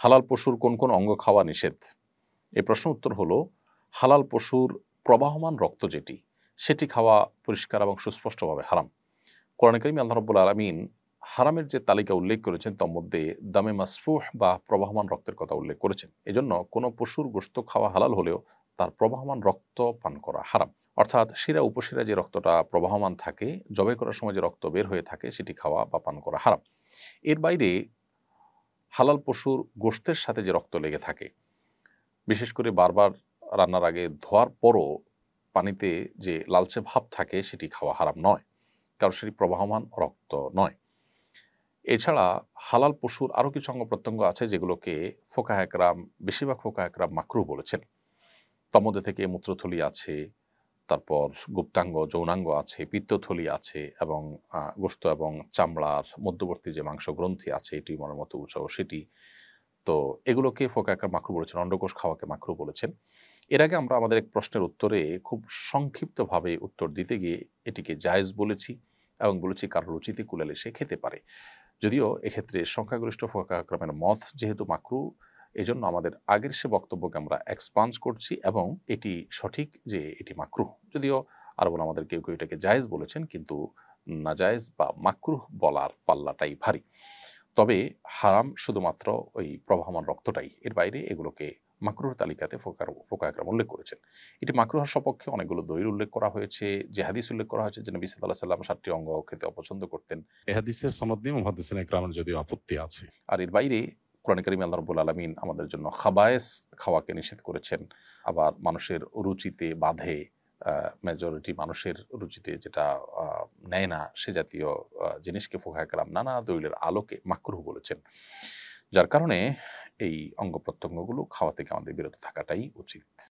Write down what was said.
হালাল পশুর কোন কোন অঙ্গ খাওয়া নিষেধ? এই প্রশ্ন উত্তর হলো, হালাল পশুর প্রবাহমান রক্ত যেটি, সেটি খাওয়া পরিষ্কার এবং সুস্পষ্টভাবে হারাম। কোরআনে কারিমে আল্লাহ রাব্বুল আলামিন হারামের যে তালিকা উল্লেখ করেছেন তার মধ্যে দামে মাসফুহ বা প্রবাহমান রক্তের কথা উল্লেখ করেছেন। এজন্য কোনো পশুর গোশত খাওয়া হালাল হলেও তার প্রবাহমান রক্ত পান করা হারাম। অর্থাৎ শিরা উপশিরা যে রক্তটা প্রবাহমান থাকে, জবাই করার সময় যে রক্ত বের হয়ে থাকে, সেটি খাওয়া বা পান করা হারাম। এর বাইরে হালাল পশুর গোশতের সাথে যে রক্ত লেগে থাকে, বিশেষ করে বারবার রান্নার আগে ধোয়ার পরও পানিতে যে লালচে ভাব থাকে, সেটি খাওয়া হারাম নয়, কারণ সেটি প্রবাহমান রক্ত নয়। এছাড়া হালাল পশুর আরও কিছু অঙ্গ প্রত্যঙ্গ আছে যেগুলোকে ফোকাহ একরাম, বেশিরভাগ ফোকাহ একরাম মাকরুহ বলেছেন। তার মধ্যে থেকে মূত্রথলি আছে, তারপর গুপ্তাঙ্গ, যৌনাঙ্গ আছে, পিত্তথলি আছে এবং গোশত এবং চামড়ার মধ্যবর্তী যে মাংস গ্রন্থি আছে, টিউমারের মতো উঁচু সেটি। তো এগুলোকে ফোকাহ একরাম মাকরুহ বলেছেন, অন্ডকোষ খাওয়াকে মাকরুহ বলেছেন। এর আগে আমরা আমাদের এক প্রশ্নের উত্তরে খুব সংক্ষিপ্তভাবে উত্তর দিতে গিয়ে এটিকে জায়েজ বলেছি এবং বলেছি কারো রুচিতে কুলালে সে খেতে পারে। যদিও এক্ষেত্রে সংখ্যাগরিষ্ঠ ফোকাহ একরামের মত যেহেতু মাকরুহ, এজন্য আমাদের আগের সে বক্তব্যকে আমরা এক্সপাঞ্জ করছি এবং এটি সঠিক যে এটি মাকরুহ। যদিও আরবুল আমাদের কেউ কেউ এটাকে জায়েজ বলেছেন, কিন্তু নাজায়েজ বা মাকরুহ বলার পাল্লাটাই ভারী। তবে হারাম শুধুমাত্র ওই প্রবাহমান রক্তটাই, এর বাইরে এগুলোকে মাকরুহর তালিকাতে ফোকাহ একরাম উল্লেখ করেছেন। এটি মাকরুহর সপক্ষে অনেকগুলো দলিল উল্লেখ করা হয়েছে, যে হাদিস উল্লেখ করা হয়েছে যে নবী সাল্লাল্লাহু আলাইহি ওয়াসাল্লাম ৭টি অঙ্গ খেতে অপছন্দ করতেন। এ হাদিসের সনদ নিয়ে মুহাদ্দিসিনে ইকরামের যদিও আপত্তি আছে। আর এর বাইরে কোরআনে কারিমে আল্লাহ রাব্বুল আলামিন আমাদের জন্য খাবায়েস খাওয়াকে নিষেধ করেছেন। আবার মানুষের রুচিতে বাধে, মেজরিটি মানুষের রুচিতে যেটা নেয় না, সে জাতীয় জিনিসকে ফোকাহ একরাম নানা দলিলের আলোকে মাকরুহ বলেছেন। যার কারণে এই অঙ্গ প্রত্যঙ্গগুলো খাওয়া থেকে আমাদের বিরত থাকাটাই উচিত।